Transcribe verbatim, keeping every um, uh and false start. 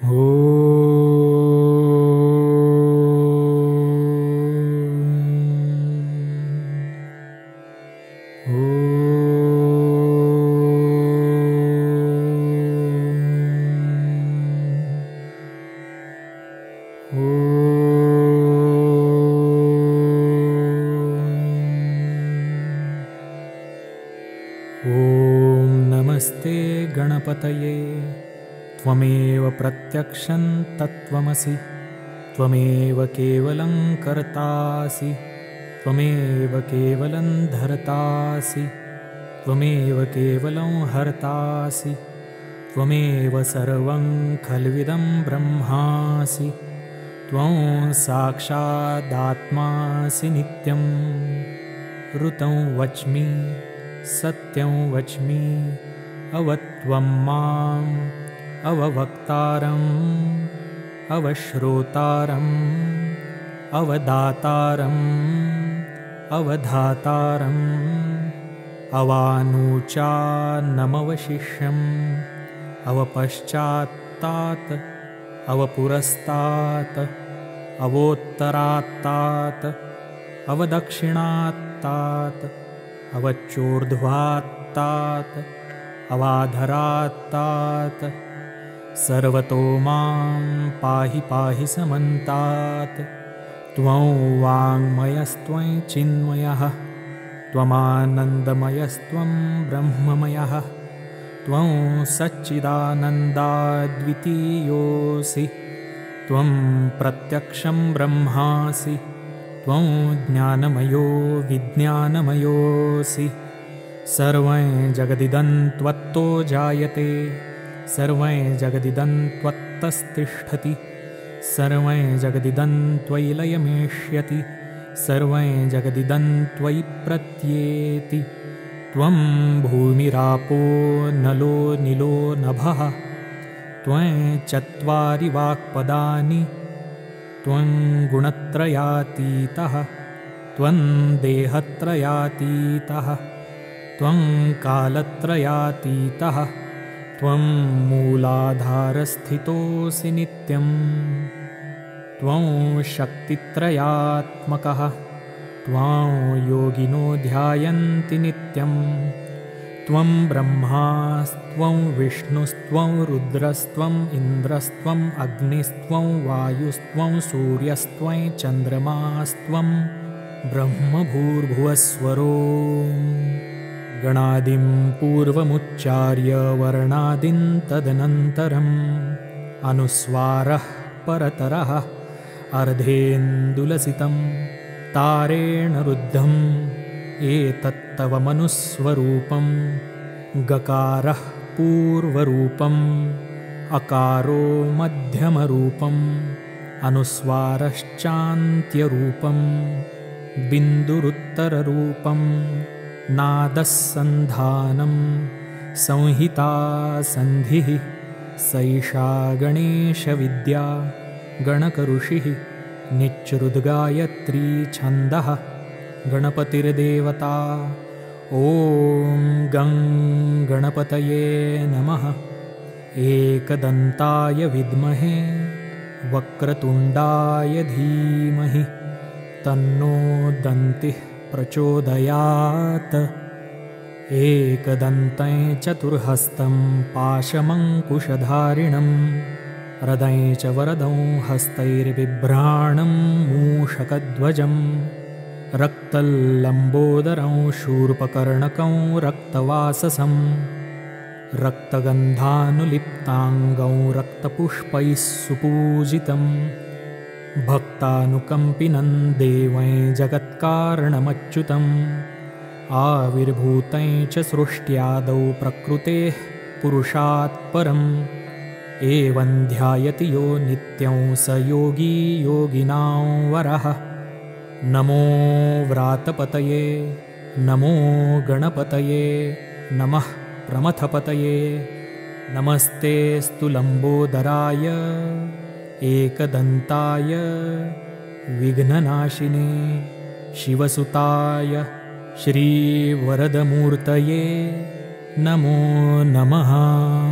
नमस्ते गणपतये त्वमेव प्रत्यक्षं तत्त्वमसि त्वमेव केवलं कर्तासि त्वमेव केवलं धर्तासि त्वमेव केवलं हर्तासि त्वमेव सर्वं खल्विदं ब्रह्मासि त्वं साक्षादात्मासि नित्यं ऋतं वच्मि सत्यं वच्मि अवत्वं माम् अववक्तारम् अवश्रोतारम् अवदातारम् अवधातारम् अवानूचानमवशिष्यम् अवपश्चात्तात् अवपुरस्तात् अवोत्तरात्तात् अवदक्षिणात्तात् अवच्चूर्ध्वात्तात् अवाधरात्तात् सर्वतो मां पाहि पाहि समन्तात् त्वं वाङ्मयस्त्वं चिन्मयः त्वमानन्दमयस्त्वं ब्रह्ममयः त्वं सच्चिदानन्दाद्वितीयोऽसि त्वं प्रत्यक्षं ब्रह्मासि त्वं ज्ञानमयो विज्ञानमयोऽसि सर्वं जगदिदं त्वत्तो जायते सर्वं जगदिदं त्वत्तस्तिष्ठति सर्वं जगदिदं त्वयि लयमेष्यति सर्वं जगदिदं त्वयि प्रत्येति त्वं भूमिरापो नलो निलो नभः त्वं चत्वारि वाक्पदानि त्वं गुणत्रयातीतः त्वं देहत्रयातीतः त्वं कालत्रयातीतः त्वं मूलाधारस्थितोऽसि नित्यं त्वं शक्तित्रयात्मकः त्वां योगिनो ध्यायन्ति नित्यं त्वं ब्रह्मास्त्वं विष्णुस्त्वं रुद्रस्त्वम् इन्द्रस्त्वम् अग्निस्त्वं वायुस्त्वं सूर्यस्त्वं चन्द्रमास्त्वं ब्रह्मभूर्भुवस्वरो गणादिं पूर्वमुच्चार्य वर्णादिं तदनन्तरम् अनुस्वारः परतरः अर्धेन्दुलसितं तारेण रुद्धम् एतत्तव मनुस्वरूपं गकारः पूर्वरूपम् अकारो मध्यमरूपम् अनुस्वारश्चान्त्यरूपं बिन्दुरुत्तररूपं नादस्सन्धानं संहिता सन्धिः सैषा गणेशविद्या गणकऋषिः निच्रुद्गायत्री छन्दः गणपतिर्देवता ॐ गं गणपतये नमः एकदन्ताय विद्महे वक्रतुण्डाय धीमहि तन्नो दन्तिः प्रचोदयात् एकदन्तं चतुर्हस्तं पाशमङ्कुशधारिणं हृदये च वरदं हस्तैर्बिभ्राणं मूषकध्वजं रक्तल्लम्बोदरं शूर्पकर्णकं रक्तवाससं रक्तगन्धानुलिप्ताङ्गं रक्तपुष्पैः सुपूजितं भक्तानुकम्पिनं देवं जगत्कारणमच्युतम् आविर्भूतं च सृष्ट्यादौ प्रकृतेः पुरुषात् परम् एवं ध्यायति यो नित्यं स योगी योगिनां वरः नमो व्रातपतये नमो गणपतये नमः प्रमथपतये नमस्ते स्तुलम्बोदराय एकदन्ताय विघ्ननाशिने शिवसुताय श्रीवरदमूर्तये नमो नमः।